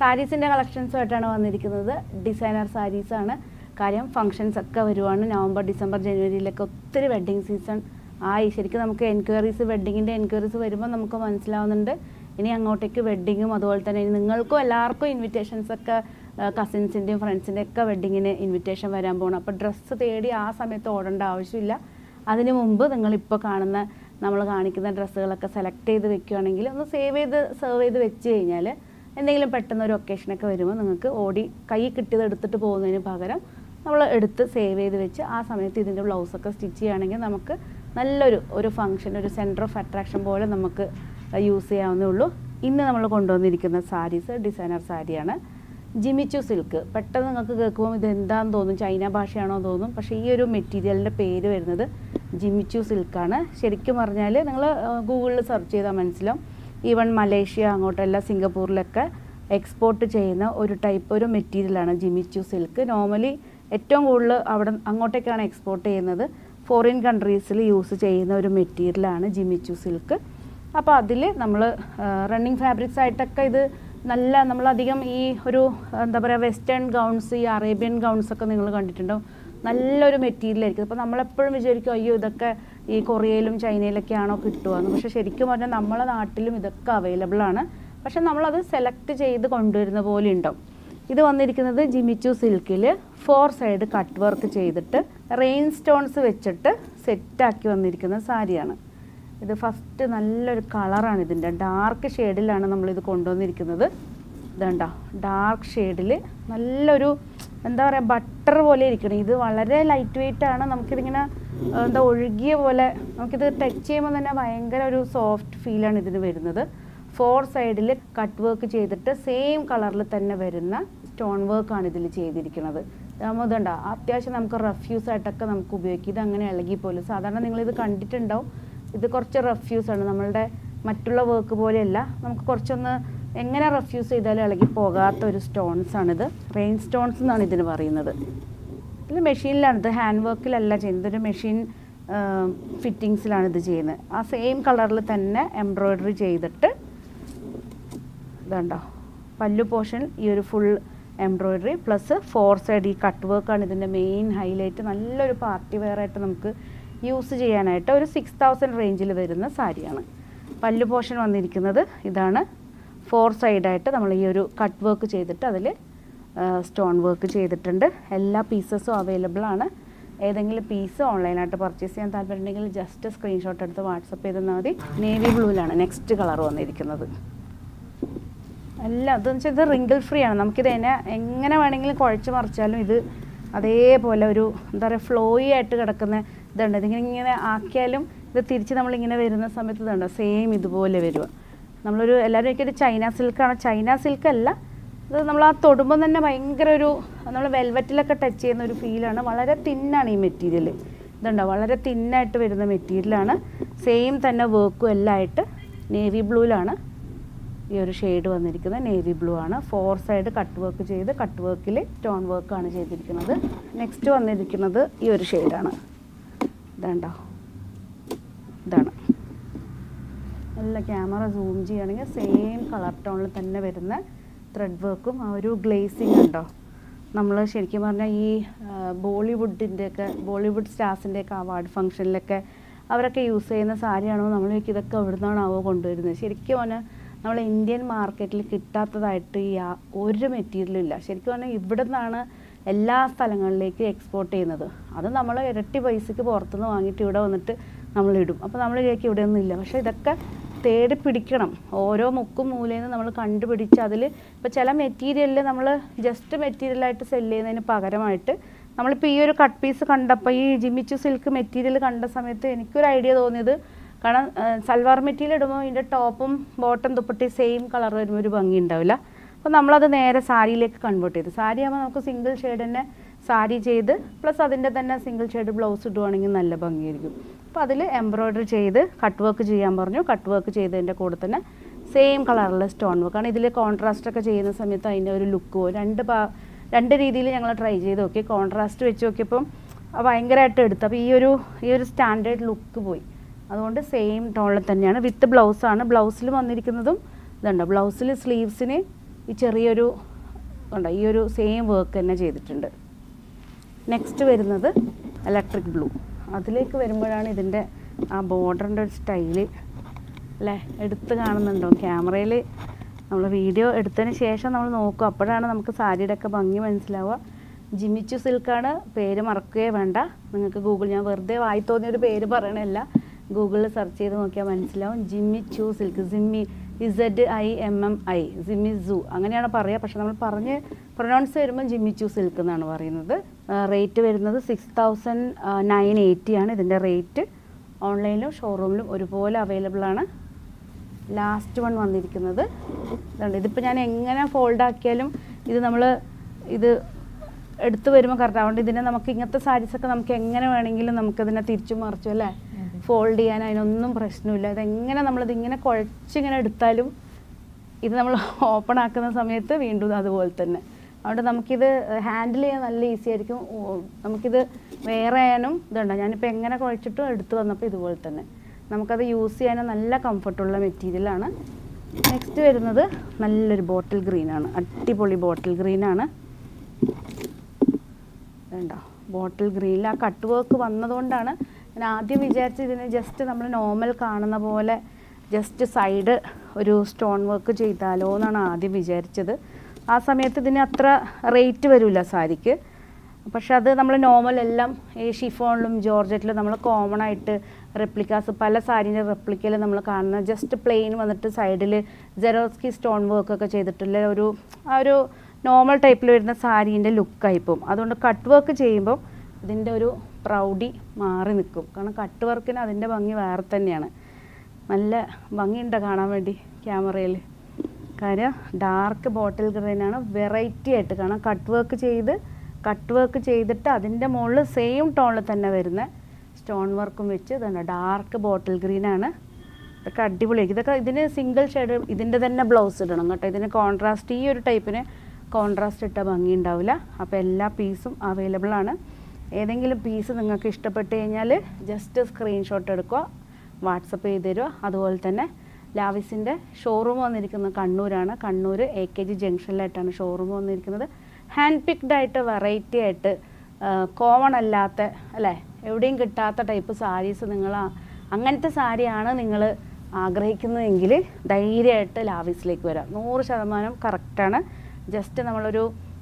സാരീസിൻ്റെ കളക്ഷൻസുമായിട്ടാണ് വന്നിരിക്കുന്നത്. ഡിസൈനർ സാരീസാണ്. കാര്യം ഫങ്ഷൻസ് ഒക്കെ വരുവാണ്. നവംബർ, ഡിസംബർ, ജനുവരിയിലൊക്കെ ഒത്തിരി വെഡ്ഡിങ് സീസൺ ആയി. ശരിക്കും നമുക്ക് എൻക്വയറീസ്, വെഡ്ഡിങ്ങിൻ്റെ എൻക്വയറീസ് വരുമ്പോൾ നമുക്ക് മനസ്സിലാവുന്നുണ്ട് ഇനി അങ്ങോട്ടേക്ക് വെഡ്ഡിങ്ങും അതുപോലെ തന്നെ നിങ്ങൾക്കും എല്ലാവർക്കും ഇൻവിറ്റേഷൻസൊക്കെ കസിൻസിൻ്റെയും ഫ്രണ്ട്സിൻ്റെയും ഒക്കെ വെഡ്ഡിങ്ങിന് ഇൻവിറ്റേഷൻ വരാൻ പോകണം. അപ്പോൾ ഡ്രസ്സ് തേടി ആ സമയത്ത് ഓടേണ്ട ആവശ്യമില്ല. അതിന് മുമ്പ് നിങ്ങളിപ്പോൾ കാണുന്ന നമ്മൾ കാണിക്കുന്ന ഡ്രസ്സുകളൊക്കെ സെലക്ട് ചെയ്ത് വെക്കുകയാണെങ്കിൽ ഒന്ന് സെർവ് ചെയ്ത് വെച്ച് കഴിഞ്ഞാൽ എന്തെങ്കിലും പെട്ടെന്ന് ഒരു ഒക്കേഷനൊക്കെ വരുമ്പോൾ നിങ്ങൾക്ക് ഓടി കൈ കിട്ടിയത് എടുത്തിട്ട് പോകുന്നതിന് പകരം നമ്മൾ എടുത്ത് സേവ് ചെയ്ത് വെച്ച് ആ സമയത്ത് ഇതിൻ്റെ ബ്ലൗസൊക്കെ സ്റ്റിച്ച് ചെയ്യുകയാണെങ്കിൽ നമുക്ക് നല്ലൊരു ഫംഗ്ഷൻ, ഒരു സെൻറ്റർ ഓഫ് അട്രാക്ഷൻ പോലെ നമുക്ക് യൂസ് ചെയ്യാവുന്നേ ഉള്ളൂ. ഇന്ന് നമ്മൾ കൊണ്ടുവന്നിരിക്കുന്ന സാരീസ് ഡിസൈനർ സാരിയാണ്. Jimmy choo silk. പെട്ടെന്ന് നിങ്ങൾക്ക് കേൾക്കുമ്പോൾ ഇത് എന്താണെന്ന് തോന്നും, ചൈന ഭാഷയാണോ തോന്നും. പക്ഷേ ഈ ഒരു മെറ്റീരിയലിൻ്റെ പേര് വരുന്നത് ജിമിച്ചു സിൽക്കാണ്. ശരിക്കും പറഞ്ഞാൽ നിങ്ങൾ ഗൂഗിളിൽ സെർച്ച് ചെയ്താൽ മനസ്സിലാവും. ഈവൻ മലേഷ്യ അങ്ങോട്ടെല്ലാം സിംഗപ്പൂരിലൊക്കെ എക്സ്പോർട്ട് ചെയ്യുന്ന ഒരു മെറ്റീരിയലാണ് ജിമിച്ചു സിൽക്ക്. നോർമലി ഏറ്റവും കൂടുതൽ അങ്ങോട്ടേക്കാണ് എക്സ്പോർട്ട് ചെയ്യുന്നത്. ഫോറിൻ കൺട്രീസിൽ യൂസ് ചെയ്യുന്ന ഒരു മെറ്റീരിയലാണ് ജിമിച്ചു സിൽക്ക്. അപ്പോൾ അതിൽ നമ്മൾ റണ്ണിങ് ഫാബ്രിക്സ് ആയിട്ടൊക്കെ ഇത് നമ്മളധികം ഈ ഒരു എന്താ പറയുക വെസ്റ്റേൺ ഗൗൺസ്, ഈ അറേബ്യൻ ഗൗൺസൊക്കെ നിങ്ങൾ കണ്ടിട്ടുണ്ടാവും. നല്ലൊരു മെറ്റീരിയലായിരിക്കും. അപ്പോൾ നമ്മളെപ്പോഴും വിചാരിക്കും അയ്യോ ഇതൊക്കെ ഈ കൊറിയയിലും ചൈനയിലൊക്കെയാണോ കിട്ടുകയെന്ന്. പക്ഷേ ശരിക്കും പറഞ്ഞാൽ നമ്മളെ നാട്ടിലും ഇതൊക്കെ അവൈലബിൾ ആണ്. പക്ഷെ നമ്മളത് സെലക്ട് ചെയ്ത് കൊണ്ടുവരുന്ന പോലെ ഉണ്ടാവും. ഇത് വന്നിരിക്കുന്നത് ജിമിച്ചു സിൽക്കിൽ 4 സൈഡ് കട്ട് വർക്ക് ചെയ്തിട്ട് റെയിൻ സ്റ്റോൺസ് വെച്ചിട്ട് സെറ്റാക്കി വന്നിരിക്കുന്ന സാരിയാണ്. ഇത് ഫസ്റ്റ് നല്ലൊരു കളറാണ്. ഇതിൻ്റെ ഡാർക്ക് ഷെയ്ഡിലാണ് നമ്മളിത് കൊണ്ടുവന്നിരിക്കുന്നത്. ഇതുണ്ടോ, ഡാർക്ക് ഷെയ്ഡിൽ നല്ലൊരു എന്താ പറയുക ബട്ടർ പോലെ ഇരിക്കണം. ഇത് വളരെ ലൈറ്റ് വെയ്റ്റ് ആണ്. നമുക്കിതിങ്ങനെ ഒഴുകിയ പോലെ നമുക്കിത് ടച്ച് ചെയ്യുമ്പോൾ തന്നെ ഭയങ്കര ഒരു സോഫ്റ്റ് ഫീലാണ് ഇതിന് വരുന്നത്. 4 സൈഡിൽ കട്ട് വർക്ക് ചെയ്തിട്ട് സെയിം കളറിൽ തന്നെ വരുന്ന സ്റ്റോൺ വർക്കാണ് ഇതിൽ ചെയ്തിരിക്കുന്നത്. ഇതുണ്ടോ, അത്യാവശ്യം നമുക്ക് റഫ്യൂസ് ആയിട്ടൊക്കെ നമുക്ക് ഉപയോഗിക്കാം. ഇത് അങ്ങനെ ഇളകി പോലും. സാധാരണ നിങ്ങളിത് കണ്ടിട്ടുണ്ടാവും. ഇത് കുറച്ച് റഫ്യൂസാണ്. നമ്മളുടെ മറ്റുള്ള വർക്ക് പോലെയല്ല. നമുക്ക് കുറച്ചൊന്ന് എങ്ങനെ റഫ്യൂസ് ചെയ്താലും ഇളകി പോകാത്ത ഒരു സ്റ്റോൺസാണിത്. റെയിൻ സ്റ്റോൺസ് എന്നാണ് ഇതിന് പറയുന്നത്. ഇത് മെഷീനിലാണ്, ഇത് ഹാൻഡ് വർക്കിലല്ല ചെയ്യുന്നത്. ഒരു മെഷീൻ ഫിറ്റിങ്സിലാണ് ഇത് ചെയ്യുന്നത്. ആ സെയിം കളറിൽ തന്നെ എംബ്രോയ്ഡറി ചെയ്തിട്ട് ഇതുണ്ടോ പല്ലു പോർഷൻ ഈ ഒരു ഫുൾ എംബ്രോയ്ഡറി പ്ലസ് 4 സൈഡ് ഈ കട്ട് വർക്കാണ് ഇതിൻ്റെ മെയിൻ ഹൈലൈറ്റ്. നല്ലൊരു പാർട്ടി വെയർ ആയിട്ട് നമുക്ക് യൂസ് ചെയ്യാനായിട്ട് ഒരു 6000 റേഞ്ചിൽ വരുന്ന സാരിയാണ്. പല്ലു പോർഷൻ വന്നിരിക്കുന്നത് ഇതാണ്. 4 സൈഡായിട്ട് നമ്മൾ ഈ ഒരു കട്ട് വർക്ക് ചെയ്തിട്ട് അതിൽ സ്റ്റോൺ വർക്ക് ചെയ്തിട്ടുണ്ട്. എല്ലാ പീസസും അവൈലബിൾ ആണ്. ഏതെങ്കിലും പീസ് ഓൺലൈനായിട്ട് പർച്ചേസ് ചെയ്യാൻ താല്പര്യമുണ്ടെങ്കിൽ ജസ്റ്റ് സ്ക്രീൻഷോട്ട് എടുത്ത് വാട്സപ്പ് ചെയ്തെന്നാൽ മതി. നേവി ബ്ലൂവിലാണ് നെക്സ്റ്റ് കളർ വന്നിരിക്കുന്നത്. എല്ലാം ഇതെന്ന് വെച്ചാൽ ഇത് റിങ്കിൾ ഫ്രീ ആണ്. നമുക്കിത് എങ്ങനെ വേണമെങ്കിലും കുഴച്ച് മറിച്ചാലും ഇത് അതേപോലെ ഒരു എന്താ പറയുക ഫ്ലോയി ആയിട്ട് കിടക്കുന്ന ഇതുണ്ട്. ഇതിങ്ങനെ ആക്കിയാലും ഇത് തിരിച്ച് നമ്മളിങ്ങനെ വരുന്ന സമയത്ത് ഇതുണ്ടോ സെയിം ഇതുപോലെ വരിക. എല്ലാവരും ഒക്കെ ഒരു ചൈന സിൽക്കാണ്. ചൈന സിൽക്കല്ല ഇത്. നമ്മൾ ആ തൊടുമ്പം തന്നെ ഭയങ്കര ഒരു നമ്മൾ വെൽവെറ്റിലൊക്കെ ടച്ച് ചെയ്യുന്ന ഒരു ഫീലാണ്. വളരെ തിന്നാണ് ഈ മെറ്റീരിയൽ. ഇതുണ്ടോ വളരെ തിന്നായിട്ട് വരുന്ന മെറ്റീരിയലാണ്. സെയിം തന്നെ വർക്കും എല്ലാം ആയിട്ട് നേവി ബ്ലൂവിലാണ് ഈ ഒരു ഷെയ്ഡ് വന്നിരിക്കുന്നത്. നേവി ബ്ലൂ ആണ്. 4 സൈഡ് കട്ട് വർക്ക് ചെയ്ത് കട്ട് വർക്കിൽ സ്റ്റോൺ വർക്കാണ് ചെയ്തിരിക്കുന്നത്. നെക്സ്റ്റ് വന്നിരിക്കുന്നത് ഈ ഒരു ഷെയ്ഡാണ്. ഇതുണ്ടോ, ഇതാണ്. നല്ല ക്യാമറ സൂം ചെയ്യുകയാണെങ്കിൽ സെയിം കളർ ടോണിൽ തന്നെ വരുന്ന ത്രെഡ് വർക്കും ആ ഒരു ഗ്ലേസിങ് ഉണ്ടോ. നമ്മൾ ശരിക്കും പറഞ്ഞാൽ ഈ ബോളിവുഡ് സ്റ്റാർസിൻ്റെയൊക്കെ അവാർഡ് ഫംഗ്ഷനിലൊക്കെ അവരൊക്കെ യൂസ് ചെയ്യുന്ന സാരിയാണോ നമ്മൾ ഇതൊക്കെ എവിടെ നിന്നാണാവോ കൊണ്ടുവരുന്നത്. ശരിക്കും പറഞ്ഞാൽ നമ്മൾ ഇന്ത്യൻ മാർക്കറ്റിൽ കിട്ടാത്തതായിട്ട് ഒരു മെറ്റീരിയലും ഇല്ല. ശരിക്കും പറഞ്ഞാൽ ഇവിടെ നിന്നാണ് എല്ലാ സ്ഥലങ്ങളിലേക്ക് എക്സ്പോർട്ട് ചെയ്യുന്നത്. അത് നമ്മൾ ഇരട്ടി പൈസയ്ക്ക് പുറത്തുനിന്ന് വാങ്ങിയിട്ട് ഇവിടെ വന്നിട്ട് നമ്മളിടും. അപ്പോൾ നമ്മളിലേക്ക് ഇവിടെയൊന്നും ഇല്ല. പക്ഷേ ഇതൊക്കെ തേടി പിടിക്കണം. ഓരോ മുക്കും മൂലയിൽ നിന്ന് നമ്മൾ കണ്ടുപിടിച്ച് അതിൽ ഇപ്പോൾ ചില മെറ്റീരിയലിൽ നമ്മൾ ജസ്റ്റ് മെറ്റീരിയലായിട്ട് സെല് ചെയ്യുന്നതിന് പകരമായിട്ട് നമ്മളിപ്പോൾ ഈ ഒരു കട്ട് പീസ് കണ്ടപ്പോൾ ഈ ജിമിച്ചു സിൽക്ക് മെറ്റീരിയൽ കണ്ട സമയത്ത് എനിക്കൊരു ഐഡിയ തോന്നിയത്, കാരണം സൽവാർ മെറ്റീരിയൽ ഇടുമ്പോൾ ഇതിൻ്റെ ടോപ്പും ബോട്ടം ദുപ്പട്ടി സെയിം കളർ വരുമ്പോൾ ഒരു ഭംഗി ഉണ്ടാവില്ല. അപ്പോൾ നമ്മളത് നേരെ സാരിയിലേക്ക് കൺവേർട്ട് ചെയ്തു. സാരി ആകുമ്പോൾ നമുക്ക് സിംഗിൾ ഷെയ്ഡ് തന്നെ സാരി ചെയ്ത് പ്ലസ് അതിൻ്റെ തന്നെ സിംഗിൾ ഷെയ്ഡ് ബ്ലൗസ് ഇടുവാണെങ്കിൽ നല്ല ഭംഗിയായിരിക്കും. അപ്പോൾ അതിൽ എംബ്രോയ്ഡറി ചെയ്ത് കട്ട് വർക്ക് ചെയ്യാൻ പറഞ്ഞു. കട്ട് വർക്ക് ചെയ്തതിൻ്റെ കൂടെ തന്നെ സെയിം കളറിൽ സ്റ്റോൺ വർക്കാണ്. ഇതിൽ കോൺട്രാസ്റ്റ് ഒക്കെ ചെയ്യുന്ന സമയത്ത് അതിൻ്റെ ഒരു ലുക്ക് പോകും. രണ്ട് രീതിയിൽ ഞങ്ങൾ ട്രൈ ചെയ്ത് നോക്കി. കോൺട്രാസ്റ്റ് വെച്ച് നോക്കിയപ്പം ഭയങ്കരമായിട്ട് എടുത്തു. അപ്പോൾ ഈ ഒരു സ്റ്റാൻഡേർഡ് ലുക്ക് പോയി. അതുകൊണ്ട് സെയിം ടോണിൽ തന്നെയാണ് വിത്ത് ബ്ലൗസാണ്. ബ്ലൗസിൽ വന്നിരിക്കുന്നതും ഇതുണ്ട്. ബ്ലൗസിൽ സ്ലീവ്സിന് ഈ ചെറിയൊരു ഉണ്ട്, ഈ ഒരു സെയിം വർക്ക് തന്നെ ചെയ്തിട്ടുണ്ട്. നെക്സ്റ്റ് വരുന്നത് ഇലക്ട്രിക് ബ്ലൂ. അതിലേക്ക് വരുമ്പോഴാണ് ഇതിൻ്റെ ആ ബോർഡറിൻ്റെ ഒരു സ്റ്റൈല് അല്ലേ എടുത്ത് കാണുന്നുണ്ടോ? ക്യാമറയിൽ നമ്മൾ വീഡിയോ എടുത്തതിന് ശേഷം നമ്മൾ നോക്കും, അപ്പോഴാണ് നമുക്ക് സാരിയുടെ ഒക്കെ ഭംഗി മനസ്സിലാവുക. ജിമ്മിച്ചു സിൽക്കാണ്, പേര് മറക്കുകയേ വേണ്ട. നിങ്ങൾക്ക് ഗൂഗിൾ, ഞാൻ വെറുതെ വായി തോന്നിയൊരു പേര് പറയണമല്ല, ഗൂഗിളിൽ സെർച്ച് ചെയ്ത് നോക്കിയാൽ മനസ്സിലാവും. ജിമ്മിച്ചു സിൽക്ക്, ജിമ്മി ZIMMI, ജിമ്മിസു അങ്ങനെയാണ് പറയുക. പക്ഷെ നമ്മൾ പറഞ്ഞ് പ്രൊനൗൺസ് വരുമ്പോൾ ജിമ്മിച്ചു സിൽക്ക് എന്നാണ് പറയുന്നത്. റേറ്റ് വരുന്നത് 6980 ആണ് ഇതിൻ്റെ റേറ്റ്. ഓൺലൈനിലും ഷോറൂമിലും ഒരുപോലെ അവൈലബിൾ ആണ്. ലാസ്റ്റ് വൺ വന്നിരിക്കുന്നത് ഇതുണ്ട്. ഇതിപ്പോൾ ഞാൻ എങ്ങനെ ഫോൾഡ് ആക്കിയാലും ഇത് നമ്മൾ ഇത് എടുത്തു വരുമ്പോൾ കറക്റ്റ്. അതുകൊണ്ട് ഇതിനെ നമുക്ക് ഇങ്ങനത്തെ സാരീസൊക്കെ നമുക്ക് എങ്ങനെ വേണമെങ്കിലും നമുക്കതിനെ തിരിച്ചു മറിച്ചു അല്ലേ ഫോൾഡ് ചെയ്യാൻ, അതിനൊന്നും പ്രശ്നമില്ല. ഇതെങ്ങനെ നമ്മളിതിങ്ങനെ കുഴച്ചിങ്ങനെ എടുത്താലും ഇത് നമ്മൾ ഓപ്പൺ ആക്കുന്ന സമയത്ത് വീണ്ടും അതുപോലെ തന്നെ. അതുകൊണ്ട് നമുക്കിത് ഹാൻഡിൽ ചെയ്യാൻ നല്ല ഈസി ആയിരിക്കും. നമുക്കിത് വേറെ ആയാലും ഇതുണ്ട്, ഞാനിപ്പോൾ എങ്ങനെ കുഴച്ചിട്ടും എടുത്ത് വന്നപ്പോൾ ഇതുപോലെ തന്നെ നമുക്കത് യൂസ് ചെയ്യാൻ നല്ല കംഫർട്ടുള്ള മെറ്റീരിയലാണ്. നെക്സ്റ്റ് വരുന്നത് നല്ലൊരു ബോട്ടിൽ ഗ്രീനാണ്, അടിപൊളി ബോട്ടിൽ ഗ്രീനാണ്. വേണ്ട ബോട്ടിൽ ഗ്രീനിൽ ആ കട്ട് വർക്ക് വന്നതുകൊണ്ടാണ് ഞാൻ ആദ്യം വിചാരിച്ചത് ഇതിന് ജസ്റ്റ് നമ്മൾ നോർമൽ കാണുന്ന പോലെ ജസ്റ്റ് സൈഡ് ഒരു സ്റ്റോൺ വർക്ക് ചെയ്താലോ എന്നാണ് ആദ്യം വിചാരിച്ചത്. ആ സമയത്ത് ഇതിന് അത്ര റേറ്റ് വരില്ല സാരിക്ക്. പക്ഷെ അത് നമ്മൾ നോർമൽ എല്ലാം ഈ ഷിഫോണിലും ജോർജറ്റിലും നമ്മൾ കോമൺ ആയിട്ട് റെപ്ലിക്കാസ് പല സാരീൻ്റെ റെപ്ലിക്കയിൽ നമ്മൾ കാണുന്ന ജസ്റ്റ് പ്ലെയിൻ വന്നിട്ട് സൈഡിൽ ജെറോസ്കി സ്റ്റോൺ വർക്കൊക്കെ ചെയ്തിട്ടുള്ള ആ ഒരു നോർമൽ ടൈപ്പിൽ വരുന്ന സാരീൻ്റെ ലുക്കായിപ്പോവും. അതുകൊണ്ട് കട്ട് വർക്ക് ചെയ്യുമ്പം ഇതിൻ്റെ ഒരു പ്രൗഡി മാറി നിൽക്കും. കാരണം കട്ട് വർക്കിന് അതിൻ്റെ ഭംഗി വേറെ തന്നെയാണ്. നല്ല ഭംഗിയുണ്ട് കാണാൻ വേണ്ടി ക്യാമറയിൽ. കാര്യം ഡാർക്ക് ബോട്ടിൽ ഗ്രീനാണ്, വെറൈറ്റി ആയിട്ട് കാണാം. കട്ട് വർക്ക് ചെയ്തിട്ട് അതിൻ്റെ മുകളിൽ സെയിം ടോണിൽ തന്നെ വരുന്ന സ്റ്റോൺ വർക്കും വെച്ച് ഇതാണ് ഡാർക്ക് ബോട്ടിൽ ഗ്രീനാണ്. ഇതൊക്കെ അടിപൊളിയായിരിക്കും. ഇതൊക്കെ ഇതിന് സിംഗിൾ ഷെയ്ഡ് ഇതിൻ്റെ തന്നെ ബ്ലൗസ് ഇടണം കേട്ടോ. ഇതിന് കോൺട്രാസ്റ്റ്, ഈ ഒരു ടൈപ്പിന് കോൺട്രാസ്റ്റ് ഇട്ട ഭംഗി ഉണ്ടാവില്ല. അപ്പോൾ എല്ലാ പീസും അവൈലബിൾ ആണ്. ഏതെങ്കിലും പീസ് നിങ്ങൾക്ക് ഇഷ്ടപ്പെട്ട് കഴിഞ്ഞാൽ ജസ്റ്റ് സ്ക്രീൻഷോട്ട് എടുക്കുക, വാട്സപ്പ് ചെയ്ത് തരിക. അതുപോലെ തന്നെ ലാവിസിൻ്റെ ഷോറൂം വന്നിരിക്കുന്നത് കണ്ണൂരാണ്. കണ്ണൂർ AKG ജംഗ്ഷനിലായിട്ടാണ് ഷോറൂം വന്നിരിക്കുന്നത്. ഹാൻഡ് പിക്ഡ് ആയിട്ട് വെറൈറ്റി ആയിട്ട് കോമൺ അല്ലാത്ത അല്ലേ എവിടെയും കിട്ടാത്ത ടൈപ്പ് സാരീസ് അങ്ങനത്തെ സാരിയാണ് നിങ്ങൾ ആഗ്രഹിക്കുന്നതെങ്കിൽ ധൈര്യമായിട്ട് ലാവിസിലേക്ക് വരാം. 100% കറക്റ്റാണ്. ജസ്റ്റ് നമ്മളൊരു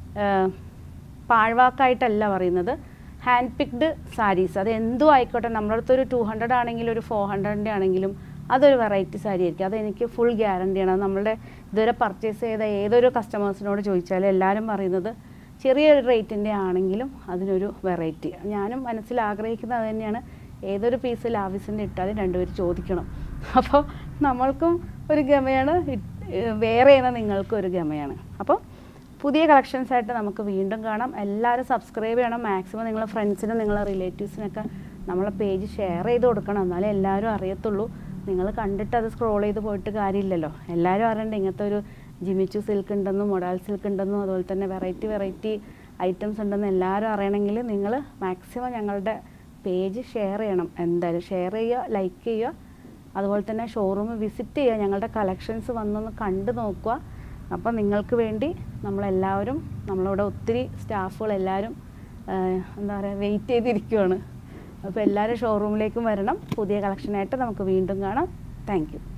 പാഴ്വാക്കായിട്ടല്ല പറയുന്നത്. ഹാൻഡ് പിക്ഡ് സാരീസ് അത് എന്തും ആയിക്കോട്ടെ, നമ്മുടെ അടുത്തൊരു 200 ആണെങ്കിലും ഒരു 400 ആണെങ്കിലും അതൊരു വെറൈറ്റി സാരി ആയിരിക്കും. അതെനിക്ക് ഫുൾ ഗ്യാരണ്ടിയാണ്. നമ്മളുടെ ഇതുവരെ പർച്ചേസ് ചെയ്ത ഏതൊരു കസ്റ്റമേഴ്സിനോട് ചോദിച്ചാലും എല്ലാവരും പറയുന്നത് ചെറിയൊരു റേറ്റിൻ്റെ ആണെങ്കിലും അതിനൊരു വെറൈറ്റി. ഞാനും മനസ്സിൽ ആഗ്രഹിക്കുന്നത് അത് തന്നെയാണ്. ഏതൊരു പീസ് ലാവിസിൻ്റെ ഇട്ടാലും രണ്ടുപേരും ചോദിക്കണം. അപ്പോൾ നമ്മൾക്കും ഒരു ഗമയാണ്, വേറെ ചെയ്യുന്ന നിങ്ങൾക്കും ഒരു ഗമയാണ്. അപ്പോൾ പുതിയ കളക്ഷൻസായിട്ട് നമുക്ക് വീണ്ടും കാണാം. എല്ലാവരും സബ്സ്ക്രൈബ് ചെയ്യണം. മാക്സിമം നിങ്ങളെ ഫ്രണ്ട്സിനും നിങ്ങളെ റിലേറ്റീവ്സിനൊക്കെ നമ്മളെ പേജ് ഷെയർ ചെയ്ത് കൊടുക്കണം. എന്നാലേ എല്ലാവരും അറിയത്തുള്ളൂ. നിങ്ങൾ കണ്ടിട്ട് അത് സ്ക്രോൾ ചെയ്ത് പോയിട്ട് കാര്യമില്ലല്ലോ. എല്ലാവരും അറിയണ്ട ഇങ്ങനത്തെ ഒരു ജിമിച്ചു സിൽക്ക് ഉണ്ടെന്നും മൊഡാൽ സിൽക്ക് ഉണ്ടെന്നും അതുപോലെ തന്നെ വെറൈറ്റി ഐറ്റംസ് ഉണ്ടെന്ന് എല്ലാവരും അറിയണമെങ്കിൽ നിങ്ങൾ മാക്സിമം ഞങ്ങളുടെ പേജ് ഷെയർ ചെയ്യണം. എന്തായാലും ഷെയർ ചെയ്യുക, ലൈക്ക് ചെയ്യുക. അതുപോലെ തന്നെ ഷോറൂം വിസിറ്റ് ചെയ്യുക, ഞങ്ങളുടെ കളക്ഷൻസ് വന്നൊന്ന് കണ്ടു നോക്കുക. അപ്പോൾ നിങ്ങൾക്ക് വേണ്ടി നമ്മളെല്ലാവരും, നമ്മളിവിടെ ഒത്തിരി സ്റ്റാഫുകളെല്ലാവരും എന്താ പറയുക വെയിറ്റ് ചെയ്തിരിക്കുകയാണ്. അപ്പോൾ എല്ലാവരും ഷോറൂമിലേക്കും വരണം. പുതിയ കളക്ഷനായിട്ട് നമുക്ക് വീണ്ടും കാണാം. Thank U.